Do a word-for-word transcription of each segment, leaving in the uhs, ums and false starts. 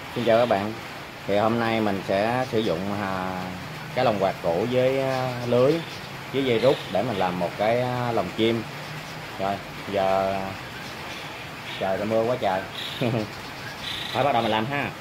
Xin chào các bạn. Thì hôm nay mình sẽ sử dụng à, cái lồng quạt cũ với à, lưới với dây rút để mình làm một cái à, lồng chim. Rồi giờ trời đã mưa quá trời. Thôi bắt đầu mình làm ha.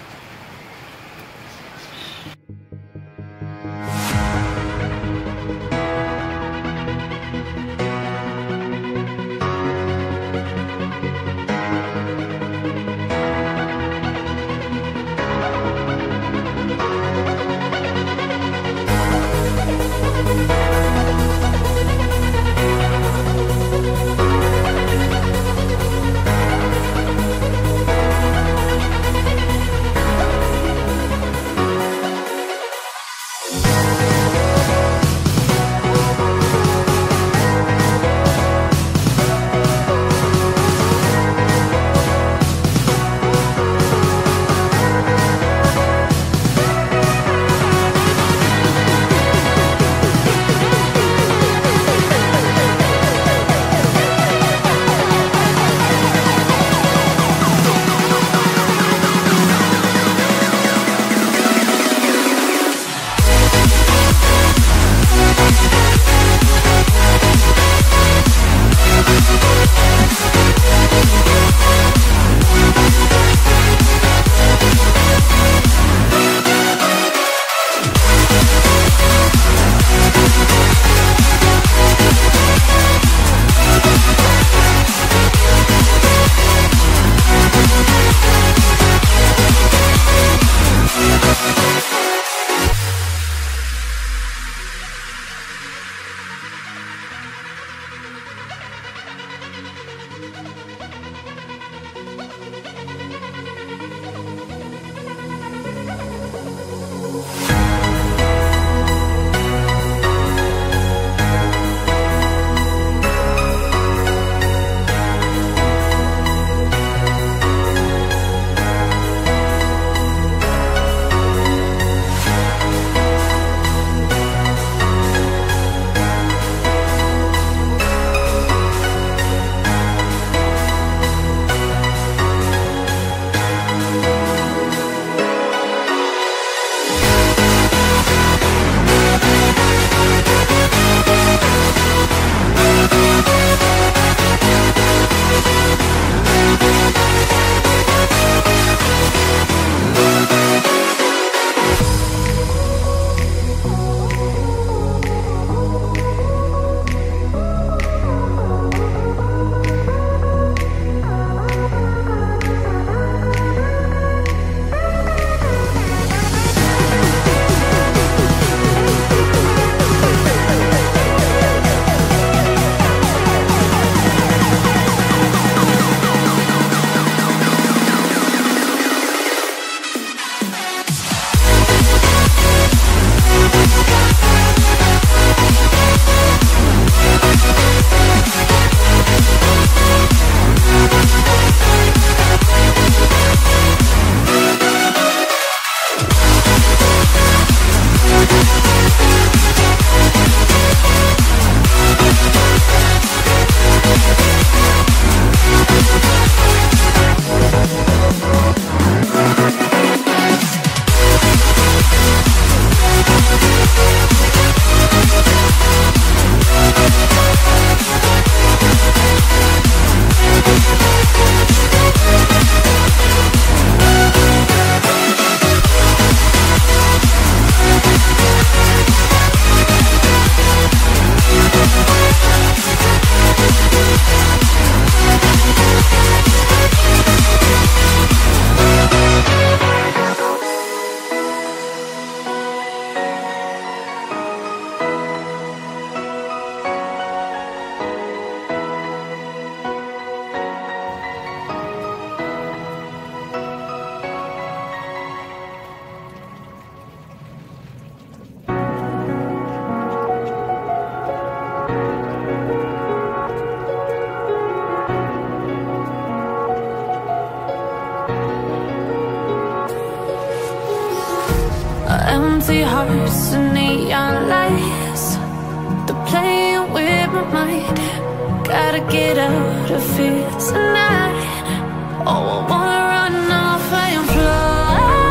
Empty hearts and neon lights, they're playing with my mind. Gotta get out of here tonight. Oh, I wanna run off and fly.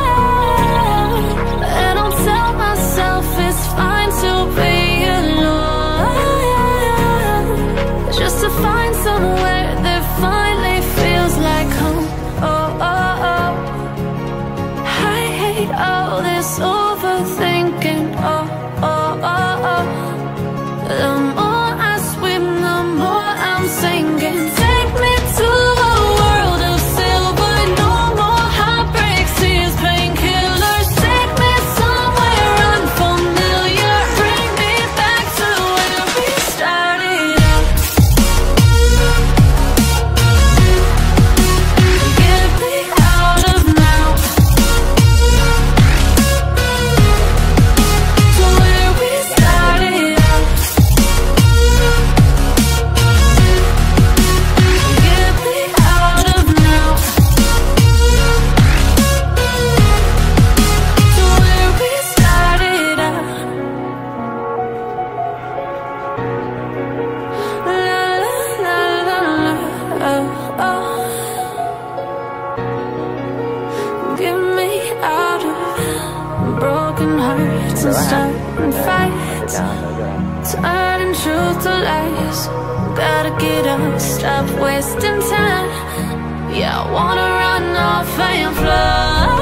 Get me out of broken hearts and starting fights, turning truth to lies. Gotta get up, stop wasting time. Yeah, I wanna run off and fly.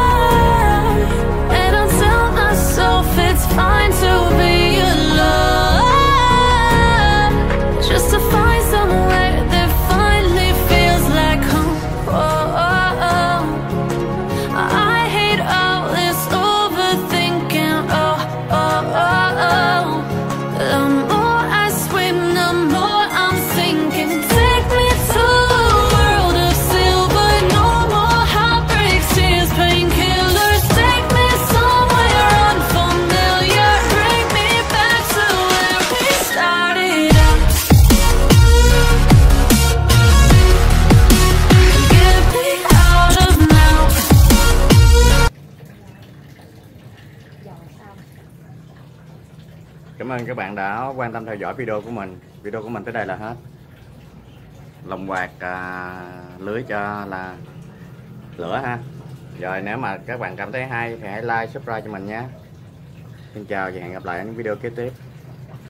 And I'll tell myself it's fine to be alone, just to find somewhere that finally feels like home. Oh, oh, oh. I hate all this overthinking. Oh, oh, oh, oh. The more I swim, the more I'm sinking. Take me to a world of silver, no more heartbreaks, tears, painkillers. Take me somewhere unfamiliar, bring me back to where we started out. Get me out of now. Cảm ơn các bạn đã quan tâm theo dõi video của mình. Video của mình tới đây là hết. Lồng quạt à, lưới cho là lửa ha. Rồi nếu mà các bạn cảm thấy hay thì hãy like, subscribe cho mình nhé. Xin chào và hẹn gặp lại ở những video kế tiếp.